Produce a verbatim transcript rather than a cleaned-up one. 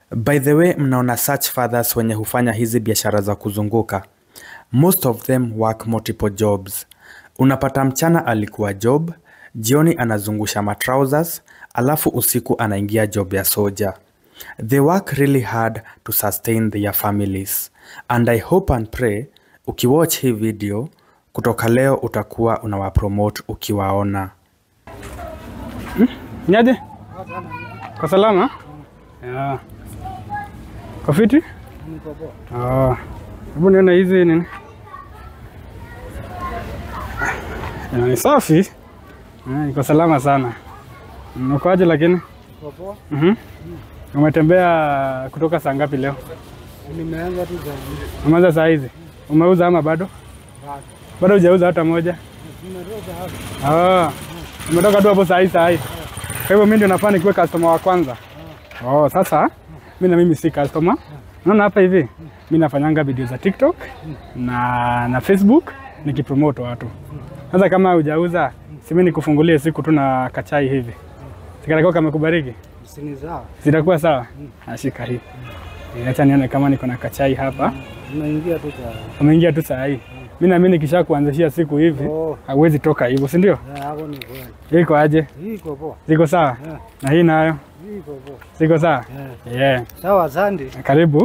By the way, mnaona such fathers wenye hufanya hizi biashara za kuzunguka. Most of them work multiple jobs. Unapata mchana alikuwa job, jioni anazungusha matrousers, alafu usiku anaingia job ya soja. They work really hard to sustain their families. And I hope and pray, ukiwatch hii video, kutoka leo utakuwa unawapromote ukiwaona. Hmm? Niaje? Kwa salama? Yeah. Kwa fiti? Niko poa. Ah. Hebu nione hizi nini? Ya, ni safi. Ah, niko salama sana. Unakoaje lakini? Niko poa. Mhm. Umetembea kutoka saa ngapi leo? Nimeanza tu sasa. Umeanza saa hizi? Umeuza ama bado? Bado. Bado hujauza hata moja? Nimetoka hapa. Ah. Umetoka tu hapo saa hii saa hii. Kwa hivyo mimi ndio nafaa nikuwe customer wa kwanza. Oh, sasa mimi na mimi si customer. Unaona hapa hivi? Mimi nafanyanga video za TikTok na na Facebook nikipromote watu. Sasa kama hujauza, si mimi nikufungulie siku tu na kachai hivi. Sikatakuwa kama kubariki. Sini sawa. Zitakuwa sawa? Ashika hii. Acha nione kama niko na kachai hapa. Unaingia tu saa. Umeingia tu saa hii. Mimi na mimi nikisha kuanzishia siku hivi, Oh. hauwezi toka hivyo, si ndio? Yeah, hapo ni kweli. Iko aje? Hii iko poa. Ziko sawa? Yeah. Na hii nayo? Hii iko poa. Ziko sawa? Yeah. Yeah. Sawa, asante. Karibu.